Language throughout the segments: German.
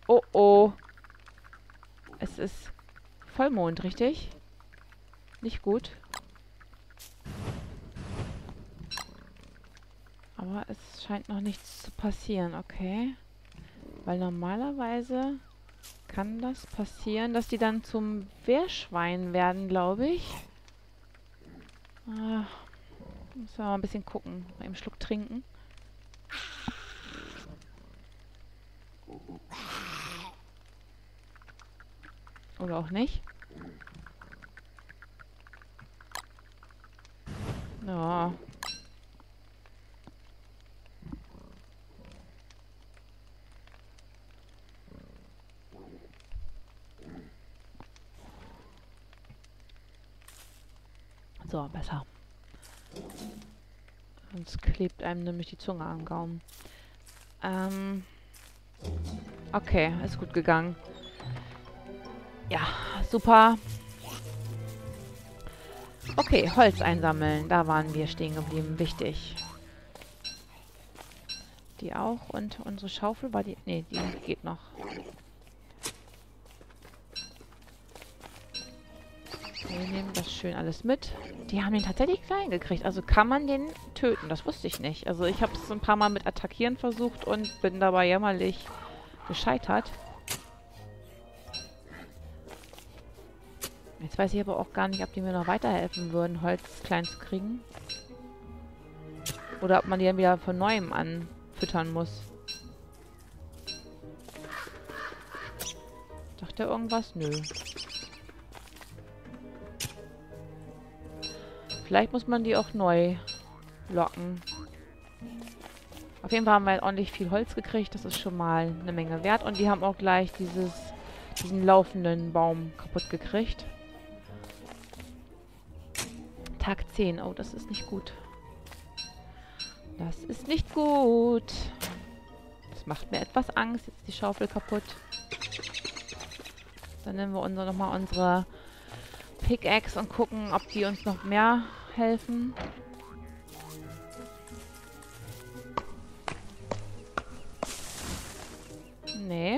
Oh, oh. Es ist Vollmond, richtig? Nicht gut. Aber es scheint noch nichts zu passieren, okay. Weil normalerweise kann das passieren, dass die dann zum Wehrschwein werden, glaube ich. Ah, müssen wir mal ein bisschen gucken. Mal einen Schluck trinken. Oder auch nicht. Ja. So, besser. Sonst klebt einem nämlich die Zunge am Gaumen. Okay, ist gut gegangen. Ja, super. Okay, Holz einsammeln. Da waren wir stehen geblieben. Wichtig. Die auch. Und unsere Schaufel war die... Nee, die geht noch. Wir nehmen das schön alles mit. Die haben den tatsächlich klein gekriegt. Also kann man den töten. Das wusste ich nicht. Also ich habe es ein paar Mal mit Attackieren versucht und bin dabei jämmerlich gescheitert. Jetzt weiß ich aber auch gar nicht, ob die mir noch weiterhelfen würden, Holz klein zu kriegen. Oder ob man die dann wieder von Neuem anfüttern muss. Sagt er irgendwas? Nö. Vielleicht muss man die auch neu locken. Auf jeden Fall haben wir ordentlich viel Holz gekriegt. Das ist schon mal eine Menge wert. Und die haben auch gleich diesen laufenden Baum kaputt gekriegt. Tag 10. Oh, das ist nicht gut. Das ist nicht gut. Das macht mir etwas Angst. Jetzt ist die Schaufel kaputt. Dann nehmen wir nochmal unsere Pickaxe und gucken, ob die uns noch mehr helfen. Nee.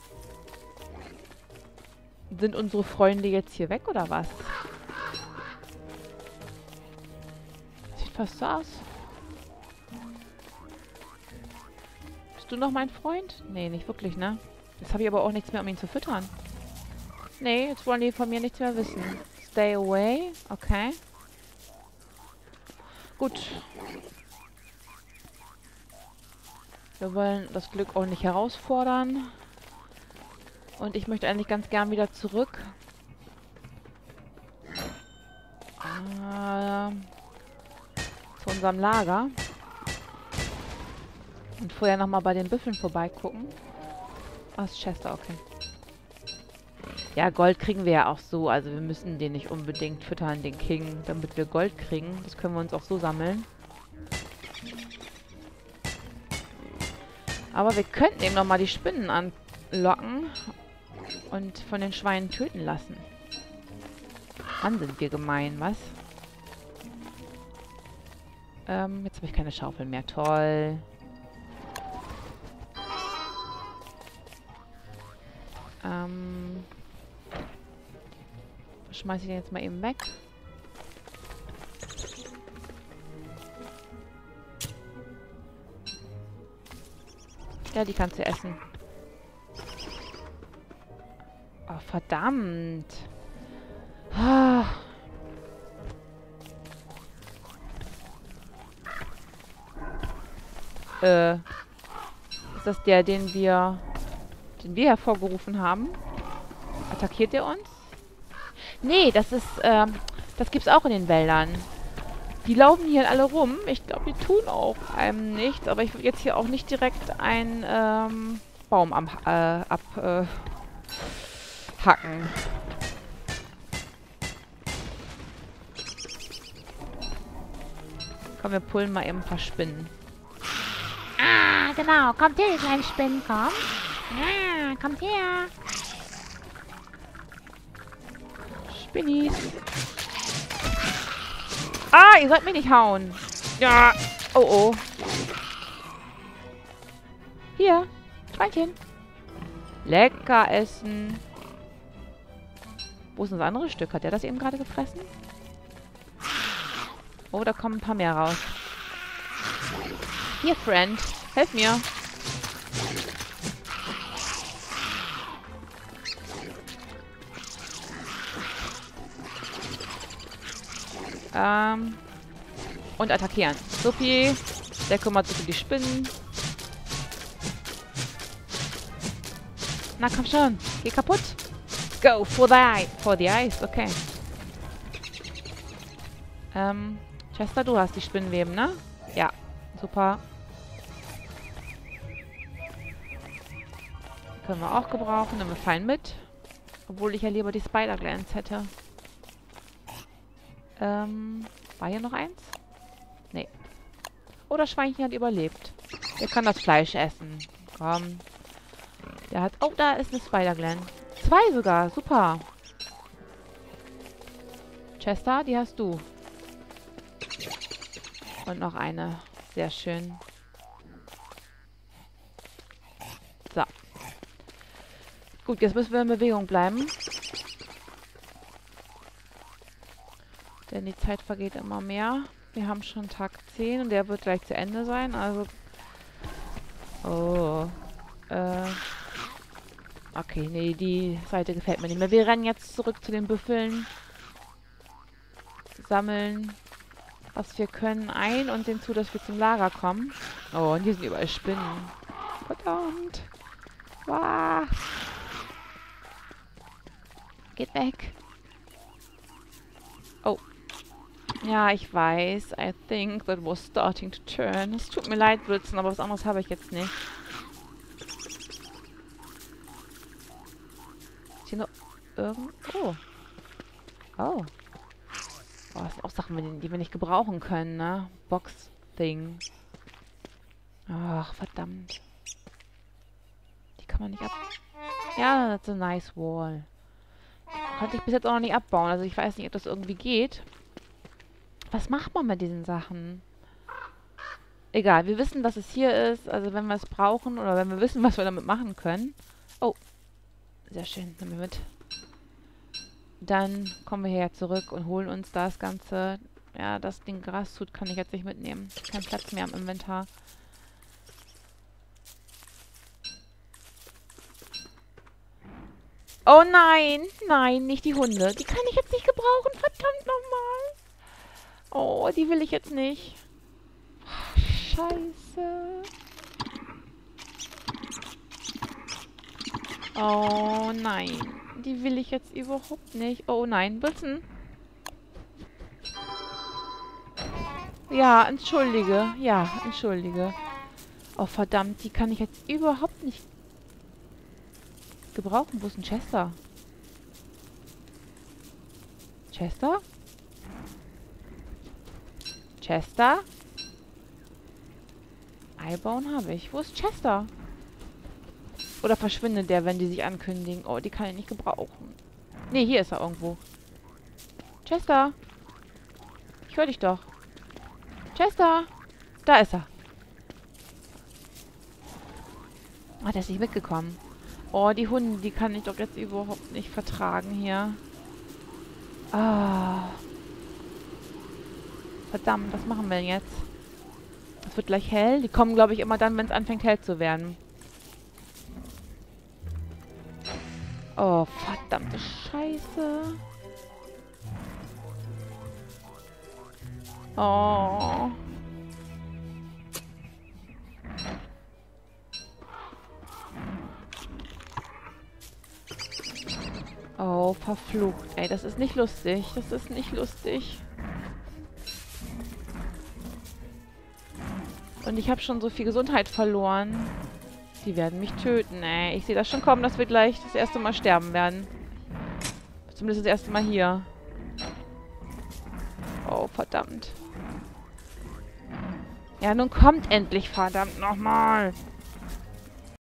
Sind unsere Freunde jetzt hier weg, oder was? Sieht fast so aus. Bist du noch mein Freund? Nee, nicht wirklich, ne? Jetzt habe ich aber auch nichts mehr, um ihn zu füttern. Nee, jetzt wollen die von mir nichts mehr wissen. Stay away. Okay. Gut. Wir wollen das Glück auch nicht herausfordern. Und ich möchte eigentlich ganz gern wieder zurück. Zu unserem Lager. Und vorher nochmal bei den Büffeln vorbeigucken. Ah, ist Chester, okay. Ja, Gold kriegen wir ja auch so. Also wir müssen den nicht unbedingt füttern, den King, damit wir Gold kriegen. Das können wir uns auch so sammeln. Aber wir könnten eben nochmal die Spinnen anlocken und von den Schweinen töten lassen. Dann sind wir gemein, was? Jetzt habe ich keine Schaufel mehr. Toll. Schmeiße ich den jetzt mal eben weg. Ja, die kannst du essen. Oh, verdammt. Ah. Ist das der, den wir hervorgerufen haben? Attackiert er uns? Nee, das ist, das gibt's auch in den Wäldern. Die laufen hier alle rum. Ich glaube, die tun auch einem nichts. Aber ich will jetzt hier auch nicht direkt einen, Baum abhacken. Komm, wir pullen mal eben ein paar Spinnen. Ah, genau. Kommt her, ihr kleinen Spinnen, komm. Ja, kommt her. Spinnis. Ah, ihr sollt mich nicht hauen. Ja. Oh, oh. Hier. Schweinchen. Lecker essen. Wo ist denn das andere Stück? Hat der das eben gerade gefressen? Oh, da kommen ein paar mehr raus. Hier, Friend. Helf mir. Und attackieren. Supi. Der kümmert sich um die Spinnen. Na, komm schon. Geh kaputt. Go for the eye. For the eyes. Okay. Chester, du hast die Spinnenweben, ne? Ja. Super. Können wir auch gebrauchen. Nehmen wir fein mit. Obwohl ich ja lieber die Spider-Glans hätte. War hier noch eins? Nee. Oh, das Schweinchen hat überlebt. Der kann das Fleisch essen. Komm. Der hat... Oh, da ist eine Spider-Glan. 2 sogar. Super. Chester, die hast du. Und noch eine. Sehr schön. So. Gut, jetzt müssen wir in Bewegung bleiben. Denn die Zeit vergeht immer mehr. Wir haben schon Tag 10 und der wird gleich zu Ende sein. Also... Oh. Okay, nee, die Seite gefällt mir nicht mehr. Wir rennen jetzt zurück zu den Büffeln. Sammeln, was wir können, ein und sehen zu, dass wir zum Lager kommen. Oh, und hier sind überall Spinnen. Verdammt. Was? Geht weg. Oh. Ja, ich weiß. I think that was starting to turn. Es tut mir leid, Blitzen, aber was anderes habe ich jetzt nicht. Ist hier noch irgendwo? Oh. Oh, das sind auch Sachen, die wir nicht gebrauchen können, ne? Box-Thing. Ach, verdammt. Die kann man nicht ab... Ja, that's a nice wall. Konnte ich bis jetzt auch noch nicht abbauen. Also ich weiß nicht, ob das irgendwie geht. Was macht man mit diesen Sachen? Egal, wir wissen, was es hier ist. Also wenn wir es brauchen oder wenn wir wissen, was wir damit machen können. Oh. Sehr schön, nehmen wir mit. Dann kommen wir hierher zurück und holen uns das Ganze. Ja, das Ding Graszut kann ich jetzt nicht mitnehmen. Kein Platz mehr im Inventar. Oh nein, nein, nicht die Hunde. Die kann ich jetzt nicht gebrauchen. Verdammt nochmal. Oh, die will ich jetzt nicht. Scheiße. Oh nein. Die will ich jetzt überhaupt nicht. Oh nein, Blitzen. Ja, entschuldige. Ja, entschuldige. Oh verdammt, die kann ich jetzt überhaupt nicht gebrauchen. Wo ist denn Chester? Chester? Chester? Eyebone habe ich. Wo ist Chester? Oder verschwindet der, wenn die sich ankündigen? Oh, die kann ich nicht gebrauchen. Nee, hier ist er irgendwo. Chester? Ich höre dich doch. Chester? Da ist er. Ah, der ist nicht mitgekommen. Oh, die Hunde, die kann ich doch jetzt überhaupt nicht vertragen hier. Ah. Verdammt, was machen wir denn jetzt? Es wird gleich hell. Die kommen, glaube ich, immer dann, wenn es anfängt hell zu werden. Oh, verdammte Scheiße. Oh. Oh, verflucht. Ey, das ist nicht lustig. Das ist nicht lustig. Und ich habe schon so viel Gesundheit verloren. Die werden mich töten, ey. Ich sehe das schon kommen, dass wir gleich das erste Mal sterben werden. Zumindest das erste Mal hier. Oh, verdammt. Ja, nun kommt endlich, verdammt nochmal.